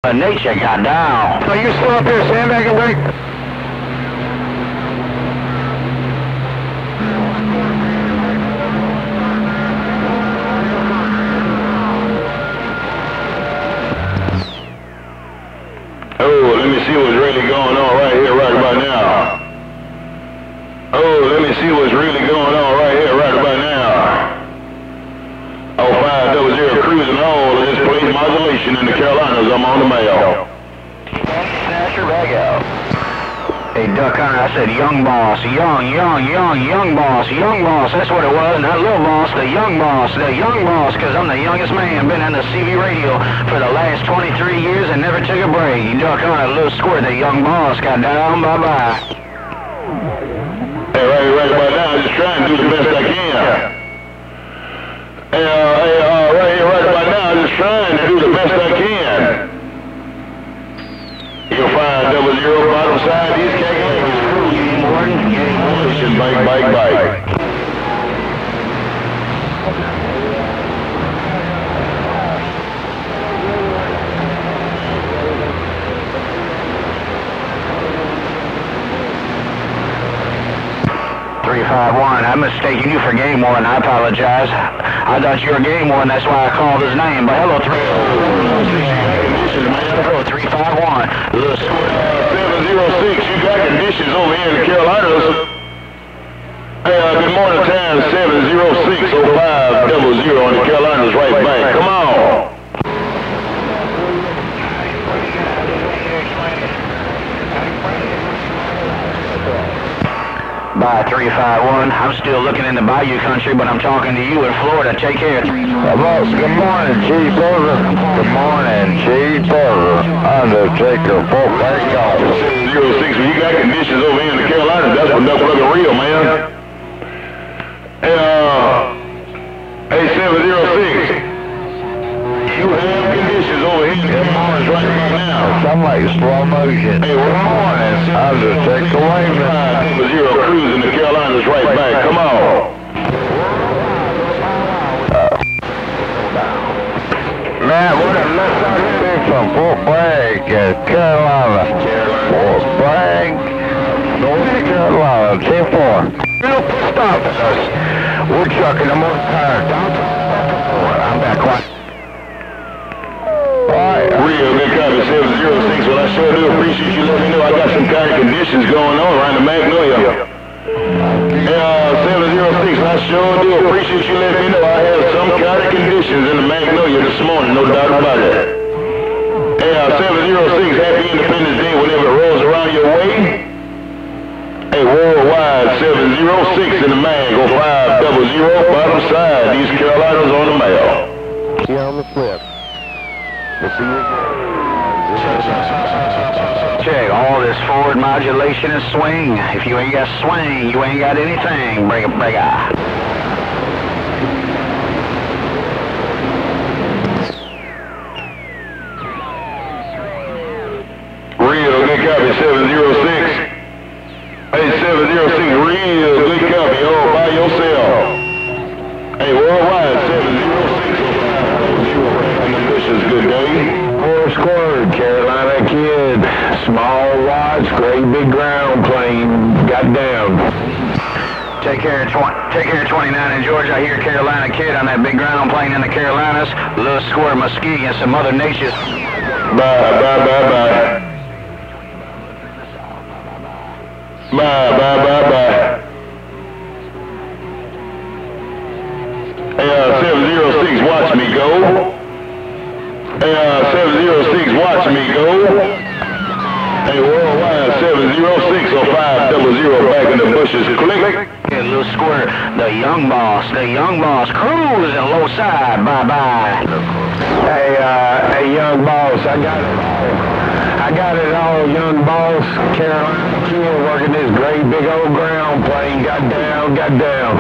Nature got down. Are you still up here sandbagging, Rick? Oh, let me see what's really going on right here, right about now. Oh, let me see what's really going on right here, right about now. Oh, 500 cruising all of this police modulation in the Carolinas. I'm on the mail. Snatcher back out. Hey, Duck Hunter, I said young boss, young boss, that's what it was, not little boss, the young boss, because I'm the youngest man, been on the CV radio for the last 23 years and never took a break. Duck Hunter, little squirt, the young boss got down, bye-bye. Hey, right about now, I'm just trying to do the best I can. Hey, right about now, I'm just trying to do the best I can. You'll find 00 bottom side, these calculators cruising morning, getting position, bike. 351, I'm mistaking you for Game One, I apologize. I thought you were Game One, that's why I called his name, but hello, 351, little squirt. 706, you got conditions over here in the Carolinas. Hey, good morning time, 706, 0500 on the Carolinas, right back. Come on. Bye, 351. I'm still looking in the Bayou country, but I'm talking to you in Florida. Take care. Good morning, Cheeseburger. Good morning, Cheeseburger. Undertaker, Fort Back Office. 06, when you got conditions over here in the Carolinas, that's what Duck Brother real, man. Hey, 706. You have conditions over here in the Carolinas right now. Sound like slow motion. Hey, good morning. Undertaker, wait a minute. 0 cruise in the Carolinas right back. Come on. Man, what a mess I did from Fort Bragg, Carolina. Fort Bragg, North Carolina, 10-4. Real pissed off at us. We're trucking them on tire. I'm back quiet. Real good copy, 706. Well, I sure do appreciate you letting me know I got some kind of conditions going on around the Magnolia. 706, I sure do appreciate you letting me know I have some kind of conditions in the Magnolia this morning, no doubt about it. 706, happy Independence Day whenever it rolls around your way. Hey, worldwide, 706 in the mag, go 500, bottom side, East Carolinas on the mail. Here on the flip. Check, all this forward modulation and swing. If you ain't got swing, you ain't got anything. Break it. Real good copy, 706. Hey, 706, real good copy, all by yourself. Hey, worldwide, 706. Good day. Four squad, Carolina kid. Small watch, great big ground plane. Got down. Take care of 29 in Georgia. I hear Carolina kid on that big ground plane in the Carolinas. Little squirt Muskie and some Mother Nature's. Bye. Hey, 706, watch me go. Hey, 706, watch me go. Hey, worldwide, 706 or 500 back in the bushes. Click. Hey, little squirt, the young boss, cruising low side, bye. Hey, young boss, I got it all, young boss. Carolina kid working this great big old ground plane. Got down.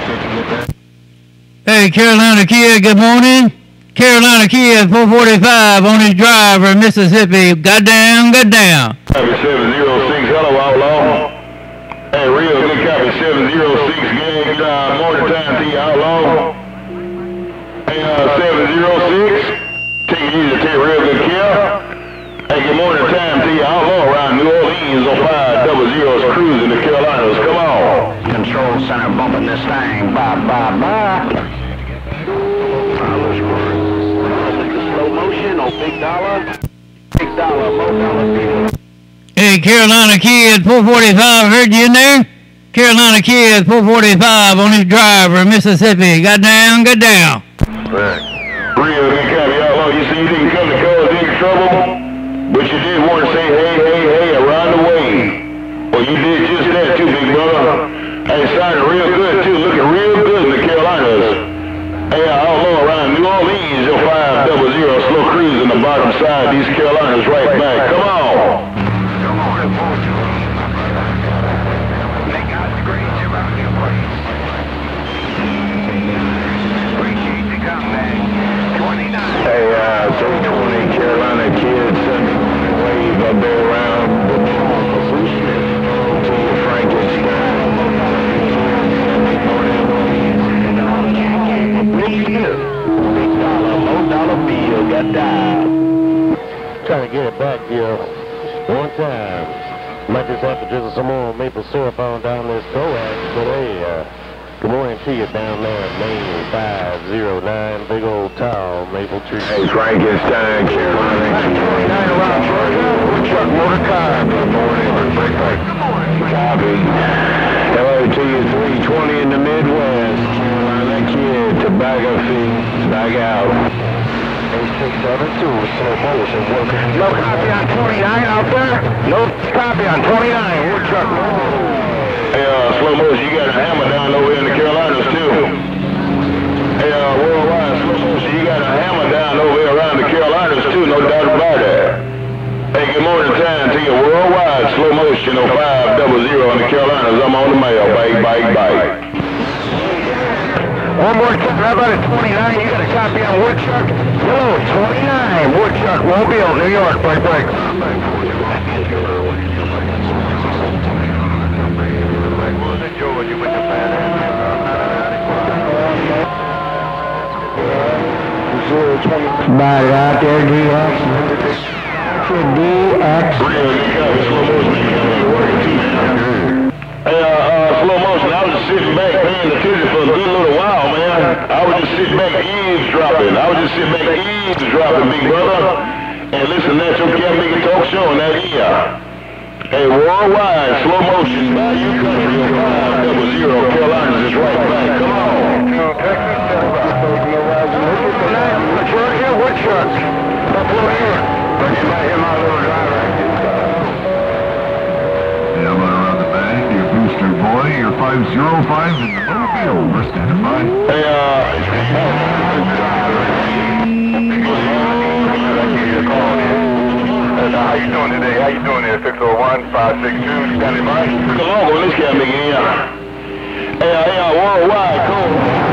Hey, Carolina kid, good morning. Carolina kid, 445 on his driver in Mississippi. Got down. 706, hello, outlaw. Hey, real good copy, 706, gang, morning time to you, outlaw. Hey, 706, take it easy, take real good care. bumping this thing. Bye, bye, bye. Slow motion on Big Dollar. Big Dollar, low dollar. Hey, Carolina Kid 445, heard you in there? Carolina Kid 445 on his driver in Mississippi. Got down, got down. Right. Real good kind of outlaw. You see, you didn't come to cause any trouble, but you did want to say, hey, around the way. Well, you did just that too, big brother. Hey, sounded real good too, looking real good in the Carolinas. Hey, outlaw around New Orleans, your 500, slow cruise in the bottom side. These Carolinas right back. Come on. Hey, 320 Carolina Kid, wave up there around the to your Frankenstein. $1 bill got dialed. Trying to get it back here one time. Might just have to drizzle some more maple syrup on down this coax. But hey, good morning to you down there at Maine 509, big old tall maple tree. Hey, Frankenstein, Carolina. 29 around Georgia. Woodchuck Motor Car. Good morning. Copy. Hello to you, 320 in the Midwest. Carolina Kid, tobacco fiends, back out. 8672, slow motion, working. No copy on 29 out there? No copy on 29. Woodchuck. Hey, slow motion, you got a hammer down over in the Carolinas too. Hey, worldwide, slow motion, you got a hammer down over here around the Carolinas too, no doubt about that. Hey, good morning time to you, worldwide, slow motion, 0500 in the Carolinas. I'm on the mail, bike. One more time, how about at 29? You got a copy on Woodchuck? Hello, 29, Woodchuck, Mobile, New York, break. Somebody out there, DX. Hey, slow motion, I was just sitting back paying attention for a good little while, man. I was just sitting back eavesdropping, big brother. And listen, that's your Cam Biggie Talk Show on that ear. Hey, worldwide, slow motion, by your country, 500, Carolinas is right back. Come on. Georgia, Woodchuck. Buffalo here. My little driver. Yeah, I'm around the bag, your booster boy, your 505 in the mobile. We're standing by. Hey, How you doing today? How you doing there? 601-562, standing by. come on, go, this Cam Biggie, yeah. Hey, worldwide, cool.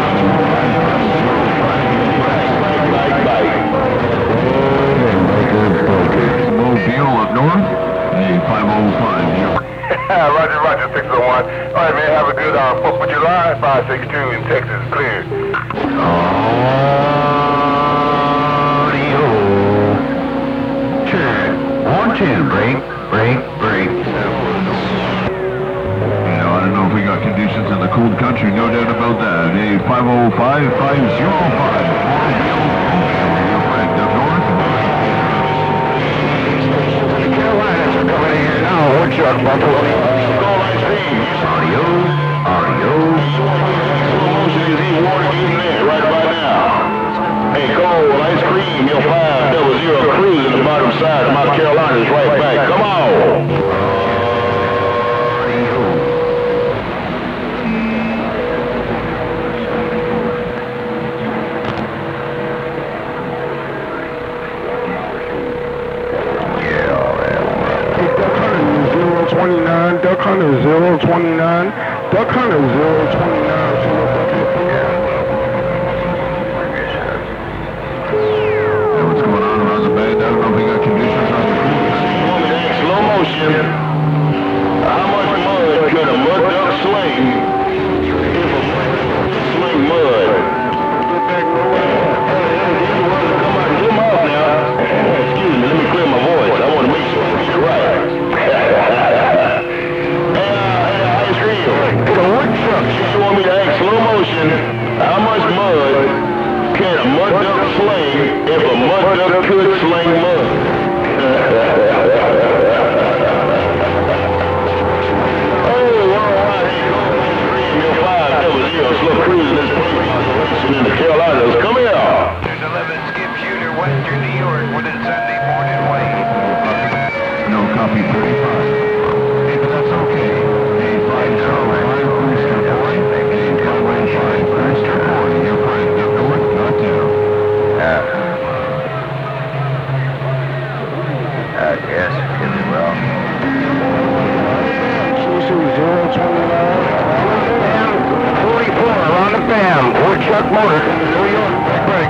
Mobile up north, a 505 here. Roger, 601. All right, man, have a good 4th of July, 562 in Texas, clear. Sure. 1-2, break. No, I don't know if we got conditions in the cold country, no doubt about that. A 505-505. Your friend up north. Carolinas are coming in here now. Woodchuck, Buffalo. Audio. Slow motion is even water getting there right about now. Hey, Cole, ice cream, your 500 cruise in the bottom side of my Carolinas right back. Come on. Duck Hunter 029. Duck Hunter 029. What's going on around the band? I don't know if we got conditions on the cruise. Slow motion. How much mud could a mud duck sling if a sling mud? Come out of your mouth now. Excuse me, let me clear my voice. I want to make sure I get it right. Hey, ice cream. It's a woodchuck. You want me to Yes, give me well. QC 029. 44 on the FAM. Woodchuck Motor to New York. Break.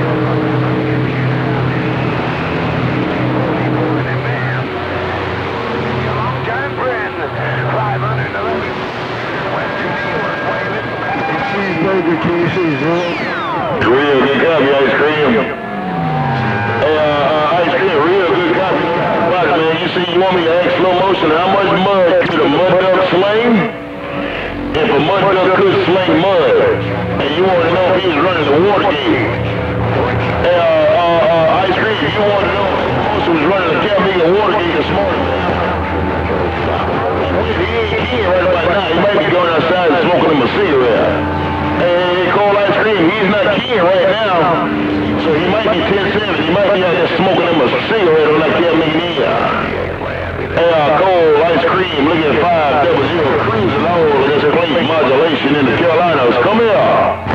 Long-time friend. 511. West to New York. Wayman. Cheeseburger QC 0. Real good copy, Ice Cream. Hey, Ice Cream, real good copy. Right, man, you see, you want me to ask slow motion, how much mud could a mud duck sling? If a mud duck could sling mud, and you want to know if he was running the water gate. Hey, Ice Cream, you want to know if slow motion was running the Chattanooga water gate this morning. He ain't keen right about now. He might be going outside and smoking him a cigarette. Hey, Cold Ice Cream, he's not keen right now. So he might be 10-7. He might be out there smoking him a cigarette on that Chattanooga. Hey, Cold Ice Cream, look at 500 cruising all this plate modulation in the Carolinas. Come here.